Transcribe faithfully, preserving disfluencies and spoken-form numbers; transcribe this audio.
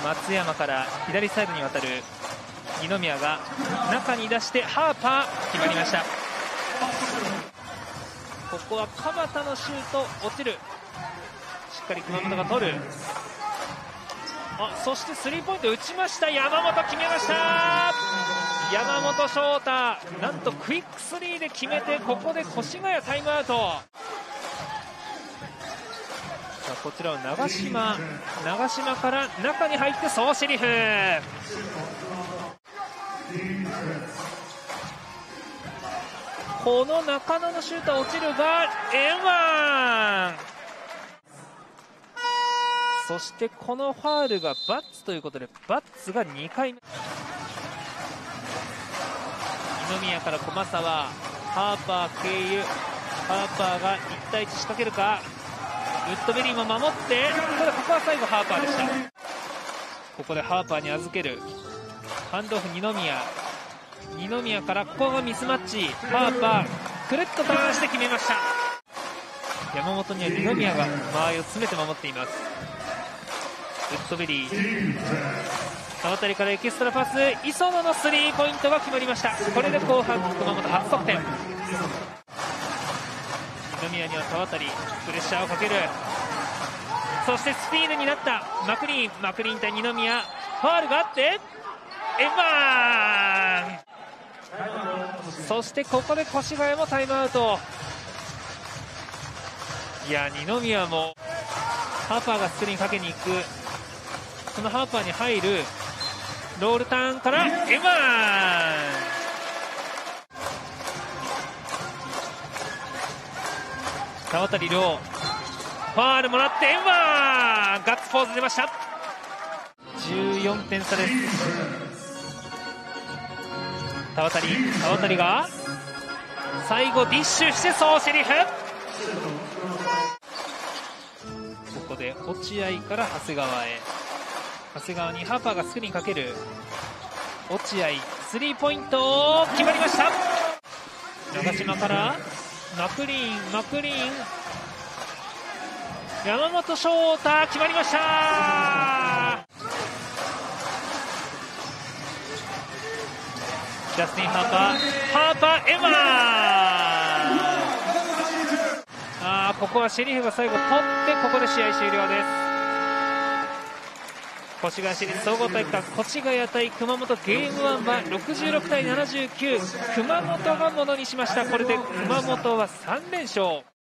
松山から左サイドに渡る二宮が中に出してハーパー決まりました。ここは鎌田のシュート落ちる、しっかり熊本が取る。あ、そしてスリーポイント打ちました。山本決めました。山本翔太、なんとクイックスリーで決めて、ここで越谷タイムアウト。さあこちらは長島、長島から中に入ってソーシェリフ。この中野のシュートは落ちるがエンワン。そしてこのファールがバッツということで、バッツがにかいめ。二宮から駒沢、ハーパー経由、ハーパーがいち対いち仕掛けるか。ウッドベリーも守って、これここは最後ハーパーでした。ここでハーパーに預ける、ハンドオフ二宮、二宮からここがミスマッチ、ハーパーくるっとターンして決めました。山本には二宮が間合いを詰めて守っています。ウッドベリー、川渡からエキストラパス、磯野のスリーポイントが決まりました。これで後半熊本初得点。二宮には川渡、プレッシャーをかける。そしてスピードになったマクリーン、マクリーン対二宮、ファールがあってエンバーン。そしてここで越谷もタイムアウト。いや、二宮もハーパーがスクリーンかけに行く、そのハーパーに入るロールターンからエンバーン。川渡亮、ファールもらってエンバーン、ガッツポーズ出ました。じゅうよんてん差です。川渡、川渡が最後ディッシュしてソーシェリフ。ここで落合から長谷川へ、長谷川にハーパーがスクリーンかける。落合スリーポイント決まりました。長島からマクリーン、マクリーン、山本翔太決まりました。ジャスティン・ハーパー、ハーパーエマー。あー、ここはシェリフが最後取って、ここで試合終了です。越谷市立総合体育館、越谷対熊本、ゲームワンはろくじゅうろく対ななじゅうきゅう、熊本がものにしました。これで熊本はさん連勝。